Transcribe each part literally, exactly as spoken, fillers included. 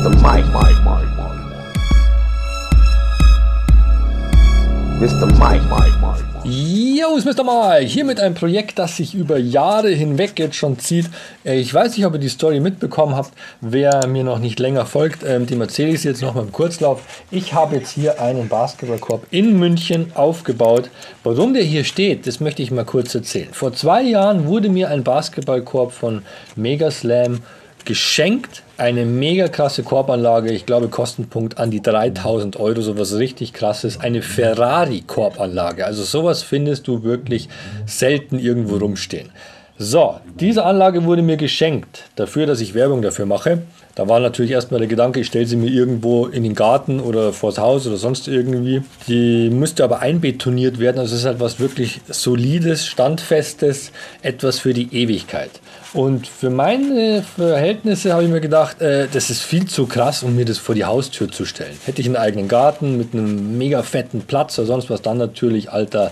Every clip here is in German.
Mister Mike, Mike, Mike, Mike. Mister Mike, Mike, Mike. Yo, ist Mister Mike, hier mit einem Projekt, das sich über Jahre hinweg jetzt schon zieht. Ich weiß nicht, ob ihr die Story mitbekommen habt. Wer mir noch nicht länger folgt, dem erzähle ich es jetzt noch mal im Kurzlauf. Ich habe jetzt hier einen Basketballkorb in München aufgebaut. Warum der hier steht, das möchte ich mal kurz erzählen. Vor zwei Jahren wurde mir ein Basketballkorb von Megaslam geschenkt. Eine mega krasse Korbanlage, ich glaube Kostenpunkt an die dreitausend Euro, sowas richtig krasses. Eine Ferrari-Korbanlage, also sowas findest du wirklich selten irgendwo rumstehen. So, diese Anlage wurde mir geschenkt, dafür, dass ich Werbung dafür mache. Da war natürlich erstmal der Gedanke, ich stelle sie mir irgendwo in den Garten oder vors Haus oder sonst irgendwie. Die müsste aber einbetoniert werden, also es ist halt was wirklich Solides, Standfestes, etwas für die Ewigkeit. Und für meine Verhältnisse habe ich mir gedacht, äh, das ist viel zu krass, um mir das vor die Haustür zu stellen. Hätte ich einen eigenen Garten mit einem mega fetten Platz oder sonst was, dann natürlich alter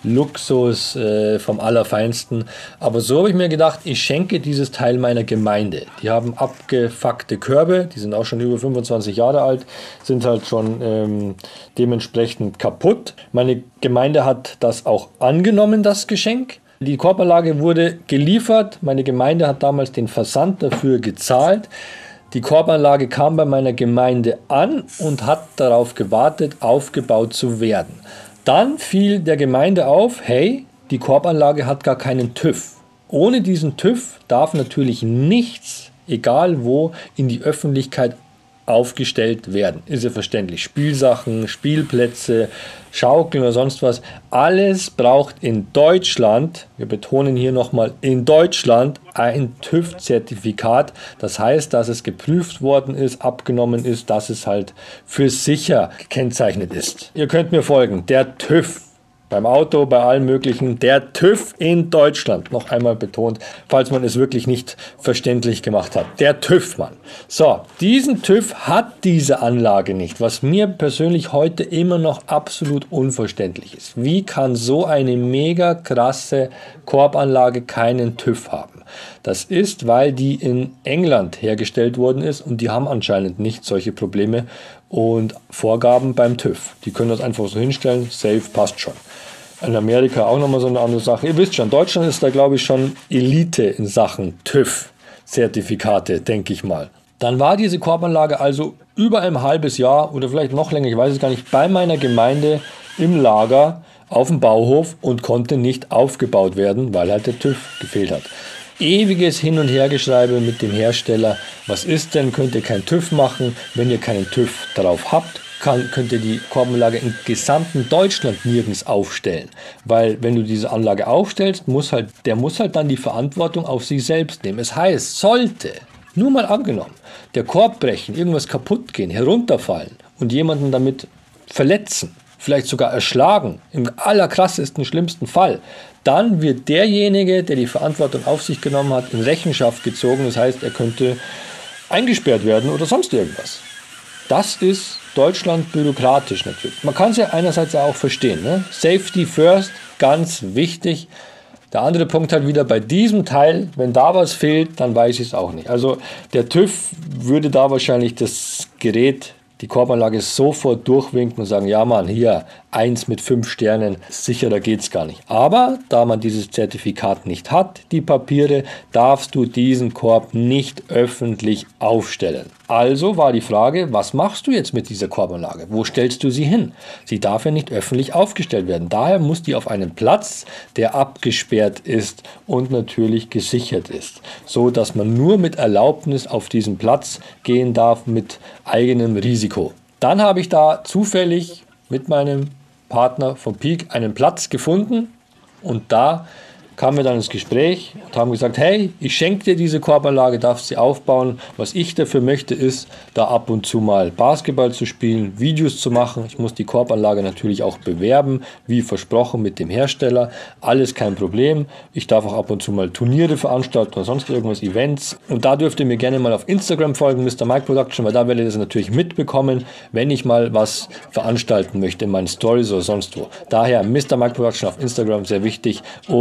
Luxus äh, vom Allerfeinsten. Aber so habe ich mir gedacht, ich schenke dieses Teil meiner Gemeinde. Die haben abgefuckte Körbe, die sind auch schon über fünfundzwanzig Jahre alt, sind halt schon ähm, dementsprechend kaputt. Meine Gemeinde hat das auch angenommen, das Geschenk. Die Korbanlage wurde geliefert, meine Gemeinde hat damals den Versand dafür gezahlt. Die Korbanlage kam bei meiner Gemeinde an und hat darauf gewartet, aufgebaut zu werden. Dann fiel der Gemeinde auf, hey, die Korbanlage hat gar keinen TÜV. Ohne diesen TÜV darf natürlich nichts, egal wo, in die Öffentlichkeit aufgestellt werden. Ist ja verständlich. Spielsachen, Spielplätze, Schaukeln oder sonst was. Alles braucht in Deutschland, wir betonen hier nochmal, in Deutschland ein TÜV-Zertifikat. Das heißt, dass es geprüft worden ist, abgenommen ist, dass es halt für sicher gekennzeichnet ist. Ihr könnt mir folgen. Der TÜV. Beim Auto, bei allen möglichen, der TÜV in Deutschland, noch einmal betont, falls man es wirklich nicht verständlich gemacht hat. Der TÜV, Mann. So, diesen TÜV hat diese Anlage nicht, was mir persönlich heute immer noch absolut unverständlich ist. Wie kann so eine mega krasse Korbanlage keinen TÜV haben? Das ist, weil die in England hergestellt worden ist und die haben anscheinend nicht solche Probleme und Vorgaben beim TÜV. Die können das einfach so hinstellen, safe, passt schon. In Amerika auch nochmal so eine andere Sache. Ihr wisst schon, Deutschland ist da glaube ich schon Elite in Sachen TÜV-Zertifikate, denke ich mal. Dann war diese Korbanlage also über ein halbes Jahr oder vielleicht noch länger, ich weiß es gar nicht, bei meiner Gemeinde im Lager auf dem Bauhof und konnte nicht aufgebaut werden, weil halt der TÜV gefehlt hat. Ewiges Hin- und Hergeschreibe mit dem Hersteller. Was ist denn? Könnt ihr keinen TÜV machen? Wenn ihr keinen TÜV drauf habt, kann, könnt ihr die Korbanlage im gesamten Deutschland nirgends aufstellen. Weil wenn du diese Anlage aufstellst, muss halt, der muss halt dann die Verantwortung auf sich selbst nehmen. Es heißt, sollte, nur mal angenommen, der Korb brechen, irgendwas kaputt gehen, herunterfallen und jemanden damit verletzen, vielleicht sogar erschlagen, im allerkrassesten, schlimmsten Fall, dann wird derjenige, der die Verantwortung auf sich genommen hat, in Rechenschaft gezogen. Das heißt, er könnte eingesperrt werden oder sonst irgendwas. Das ist Deutschland bürokratisch natürlich. Man kann es ja einerseits auch verstehen. Ne? Safety first, ganz wichtig. Der andere Punkt halt wieder bei diesem Teil, wenn da was fehlt, dann weiß ich es auch nicht. Also der TÜV würde da wahrscheinlich das Gerät, die Korbanlage sofort durchwinken und sagen, ja Mann, hier eins mit fünf Sternen, sicherer geht's gar nicht. Aber da man dieses Zertifikat nicht hat, die Papiere, darfst du diesen Korb nicht öffentlich aufstellen. Also war die Frage, was machst du jetzt mit dieser Korbanlage? Wo stellst du sie hin? Sie darf ja nicht öffentlich aufgestellt werden. Daher muss die auf einen Platz, der abgesperrt ist und natürlich gesichert ist, so dass man nur mit Erlaubnis auf diesen Platz gehen darf mit eigenem Risiko. Dann habe ich da zufällig mit meinem Partner vom Peak einen Platz gefunden und da kamen wir dann ins Gespräch und haben gesagt, hey, ich schenke dir diese Korbanlage, darfst sie aufbauen. Was ich dafür möchte, ist, da ab und zu mal Basketball zu spielen, Videos zu machen. Ich muss die Korbanlage natürlich auch bewerben, wie versprochen mit dem Hersteller. Alles kein Problem. Ich darf auch ab und zu mal Turniere veranstalten oder sonst irgendwas, Events. Und da dürft ihr mir gerne mal auf Instagram folgen, Mister Mike Production, weil da werdet ihr das natürlich mitbekommen, wenn ich mal was veranstalten möchte in meinen Stories oder sonst wo. Daher Mister Mike Production auf Instagram, sehr wichtig. Und wie ihr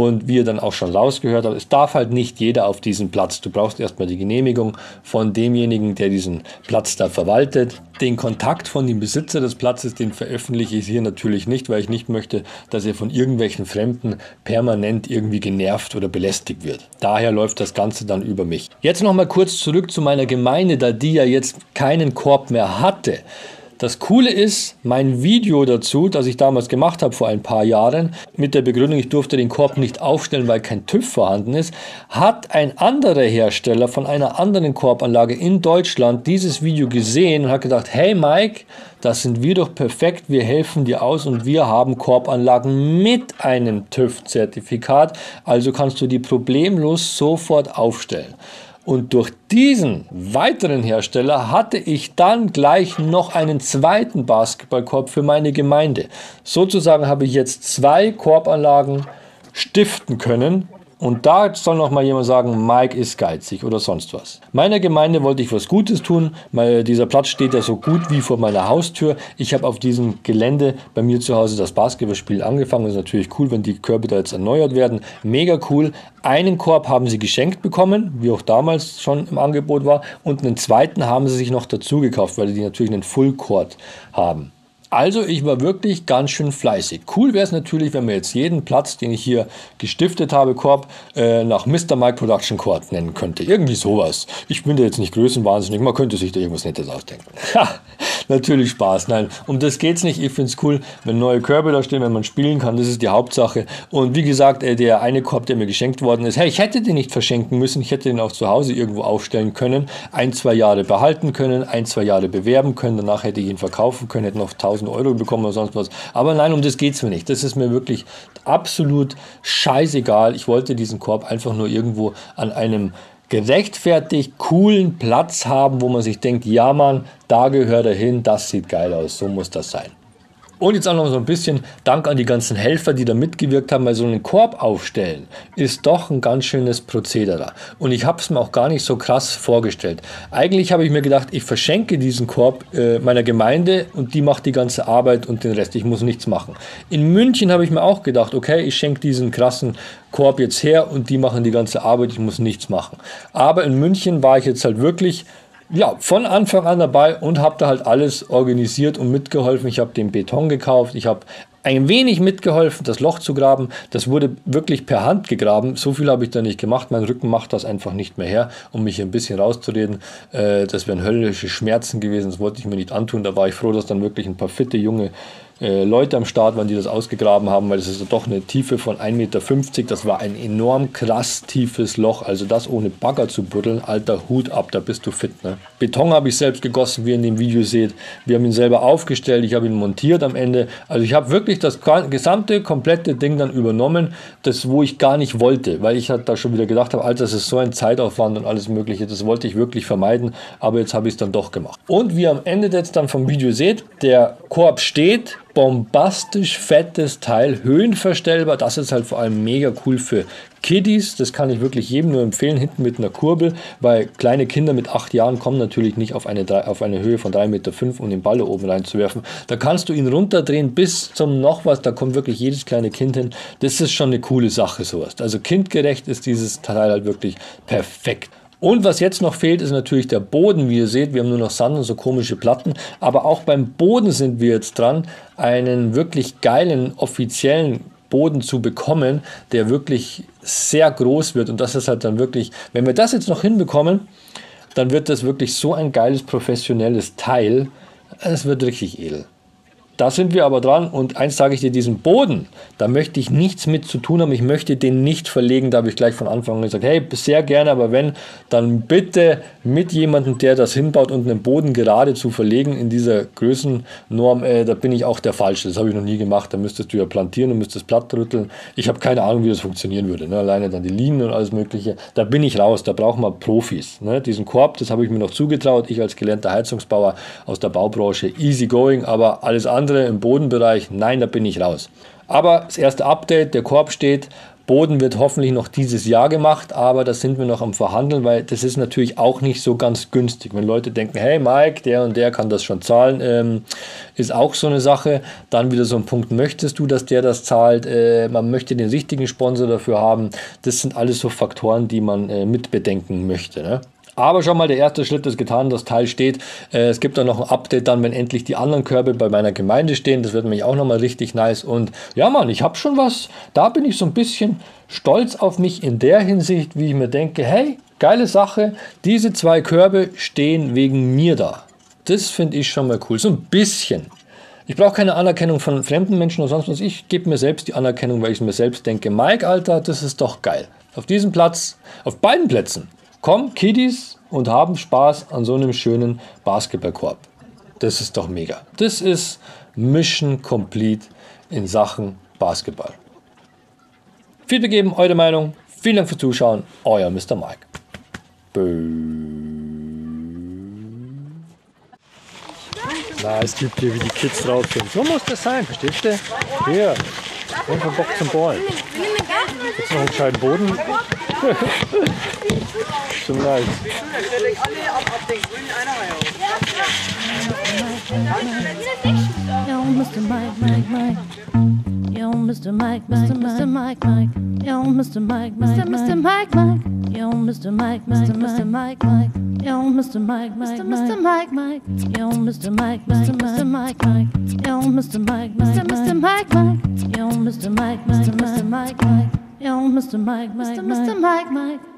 dann auch schon rausgehört habe, es darf halt nicht jeder auf diesen Platz. Du brauchst erstmal die Genehmigung von demjenigen, der diesen Platz da verwaltet. Den Kontakt von dem Besitzer des Platzes, den veröffentliche ich hier natürlich nicht, weil ich nicht möchte, dass er von irgendwelchen Fremden permanent irgendwie genervt oder belästigt wird. Daher läuft das Ganze dann über mich. Jetzt noch mal kurz zurück zu meiner Gemeinde, da die ja jetzt keinen Korb mehr hatte. Das Coole ist, mein Video dazu, das ich damals gemacht habe vor ein paar Jahren, mit der Begründung, ich durfte den Korb nicht aufstellen, weil kein TÜV vorhanden ist, hat ein anderer Hersteller von einer anderen Korbanlage in Deutschland dieses Video gesehen und hat gedacht, hey Mike, das sind wir doch perfekt, wir helfen dir aus und wir haben Korbanlagen mit einem TÜV-Zertifikat, also kannst du die problemlos sofort aufstellen. Und durch diesen weiteren Hersteller hatte ich dann gleich noch einen zweiten Basketballkorb für meine Gemeinde. Sozusagen habe ich jetzt zwei Korbanlagen stiften können. Und da soll noch mal jemand sagen, Mike ist geizig oder sonst was. Meiner Gemeinde wollte ich was Gutes tun, weil dieser Platz steht ja so gut wie vor meiner Haustür. Ich habe auf diesem Gelände bei mir zu Hause das Basketballspiel angefangen. Das ist natürlich cool, wenn die Körbe da jetzt erneuert werden. Mega cool. Einen Korb haben sie geschenkt bekommen, wie auch damals schon im Angebot war. Und einen zweiten haben sie sich noch dazu gekauft, weil die natürlich einen Full Court haben. Also ich war wirklich ganz schön fleißig. Cool wäre es natürlich, wenn man jetzt jeden Platz, den ich hier gestiftet habe, Korb, äh, nach Mister Mike Production Court nennen könnte. Irgendwie sowas. Ich bin da jetzt nicht größenwahnsinnig, man könnte sich da irgendwas Nettes ausdenken. Ha, natürlich Spaß. Nein, um das geht's nicht. Ich finde es cool, wenn neue Körbe da stehen, wenn man spielen kann. Das ist die Hauptsache. Und wie gesagt, äh, der eine Korb, der mir geschenkt worden ist, hey, ich hätte den nicht verschenken müssen. Ich hätte den auch zu Hause irgendwo aufstellen können. Ein, zwei Jahre behalten können, ein, zwei Jahre bewerben können. Danach hätte ich ihn verkaufen können, hätte noch tausend Euro bekommen oder sonst was. Aber nein, um das geht es mir nicht. Das ist mir wirklich absolut scheißegal. Ich wollte diesen Korb einfach nur irgendwo an einem gerechtfertigt coolen Platz haben, wo man sich denkt, ja Mann, da gehört er hin, das sieht geil aus, so muss das sein. Und jetzt auch noch so ein bisschen Dank an die ganzen Helfer, die da mitgewirkt haben, weil so einen Korb aufstellen ist doch ein ganz schönes Prozedere. Und ich habe es mir auch gar nicht so krass vorgestellt. Eigentlich habe ich mir gedacht, ich verschenke diesen Korb äh, meiner Gemeinde und die macht die ganze Arbeit und den Rest. Ich muss nichts machen. In München habe ich mir auch gedacht, okay, ich schenke diesen krassen Korb jetzt her und die machen die ganze Arbeit, ich muss nichts machen. Aber in München war ich jetzt halt wirklich ja, von Anfang an dabei und habe da halt alles organisiert und mitgeholfen. Ich habe den Beton gekauft, ich habe ein wenig mitgeholfen, das Loch zu graben. Das wurde wirklich per Hand gegraben. So viel habe ich da nicht gemacht. Mein Rücken macht das einfach nicht mehr her, um mich ein bisschen rauszureden. Äh, das wären höllische Schmerzen gewesen, das wollte ich mir nicht antun. Da war ich froh, dass dann wirklich ein paar fitte junge äh, Leute am Start waren, die das ausgegraben haben, weil das ist doch eine Tiefe von ein Meter fünfzig. Das war ein enorm krass tiefes Loch. Also das ohne Bagger zu buddeln, alter Hut ab, da bist du fit. Ne? Beton habe ich selbst gegossen, wie ihr in dem Video seht. Wir haben ihn selber aufgestellt, ich habe ihn montiert am Ende. Also ich habe wirklich das gesamte, komplette Ding dann übernommen, das wo ich gar nicht wollte, weil ich halt da schon wieder gedacht habe, Alter, das ist so ein Zeitaufwand und alles mögliche, das wollte ich wirklich vermeiden, aber jetzt habe ich es dann doch gemacht. Und wie ihr am Ende jetzt dann vom Video seht, der Korb steht, bombastisch fettes Teil, höhenverstellbar, das ist halt vor allem mega cool für Kiddies, das kann ich wirklich jedem nur empfehlen, hinten mit einer Kurbel, weil kleine Kinder mit acht Jahren kommen natürlich nicht auf eine, auf eine Höhe von drei Meter fünf, um den Ball oben reinzuwerfen. Da kannst du ihn runterdrehen bis zum noch was, da kommt wirklich jedes kleine Kind hin. Das ist schon eine coole Sache, sowas. Also kindgerecht ist dieses Teil halt wirklich perfekt. Und was jetzt noch fehlt, ist natürlich der Boden. Wie ihr seht, wir haben nur noch Sand und so komische Platten. Aber auch beim Boden sind wir jetzt dran, einen wirklich geilen, offiziellen Boden zu bekommen, der wirklich sehr groß wird. Und das ist halt dann wirklich, wenn wir das jetzt noch hinbekommen, dann wird das wirklich so ein geiles, professionelles Teil. Es wird richtig edel. Da sind wir aber dran und eins sage ich dir, diesen Boden, da möchte ich nichts mit zu tun haben, ich möchte den nicht verlegen, da habe ich gleich von Anfang an gesagt, hey, sehr gerne, aber wenn, dann bitte mit jemandem, der das hinbaut und einen Boden gerade zu verlegen in dieser Größennorm, äh, da bin ich auch der Falsche, das habe ich noch nie gemacht, da müsstest du ja plantieren und müsstest platt rütteln, ich habe keine Ahnung, wie das funktionieren würde, ne? Alleine dann die Linien und alles mögliche, da bin ich raus, da brauchen wir Profis, ne? Diesen Korb, das habe ich mir noch zugetraut, ich als gelernter Heizungsbauer aus der Baubranche, easy going, aber alles andere im Bodenbereich, nein, da bin ich raus. Aber das erste Update, der Korb steht, Boden wird hoffentlich noch dieses Jahr gemacht, aber da sind wir noch am Verhandeln, weil das ist natürlich auch nicht so ganz günstig. Wenn Leute denken, hey Mike, der und der kann das schon zahlen, ähm, ist auch so eine Sache. Dann wieder so ein Punkt, möchtest du, dass der das zahlt? Äh, man möchte den richtigen Sponsor dafür haben. Das sind alles so Faktoren, die man äh, mit bedenken möchte, ne? Aber schon mal, der erste Schritt ist getan, das Teil steht. Äh, es gibt dann noch ein Update dann, wenn endlich die anderen Körbe bei meiner Gemeinde stehen. Das wird nämlich auch nochmal richtig nice. Und ja, Mann, ich habe schon was. Da bin ich so ein bisschen stolz auf mich in der Hinsicht, wie ich mir denke, hey, geile Sache. Diese zwei Körbe stehen wegen mir da. Das finde ich schon mal cool. So ein bisschen. Ich brauche keine Anerkennung von fremden Menschen oder sonst was. Ich gebe mir selbst die Anerkennung, weil ich mir selbst denke, Mike, Alter, das ist doch geil. Auf diesem Platz, auf beiden Plätzen, kommen Kiddies und haben Spaß an so einem schönen Basketballkorb. Das ist doch mega. Das ist Mission Complete in Sachen Basketball. Feedback geben, eure Meinung. Vielen Dank fürs Zuschauen. Euer Mister Mike. Na, es gibt hier, wie die Kids drauf sind. So muss das sein, verstehst du? Hier, einfach Bock zum Ballen. Jetzt noch einen gescheiten Boden. Schon nice. Yo, Mister Mike, Mike, Mike. Yo, Mister Mike, Mike, Mister Mike, Mike. Yo, Mister Mike, Mike, Mister Mike, Mike. Yo, Mister Mike, Mister Mister Mike, Mike. Yo, Mister Mike, Mike, Mister Mike, Mike. Yo, Mister Mike, Mister Mister Mike, Mike. Yo, Mister Mike, Mister Mister Mike, Mike. Yo, Mister Mike, Mister Mister Mike, Mike. Yo, Mister Mike, Mister Mister Mike, Mike.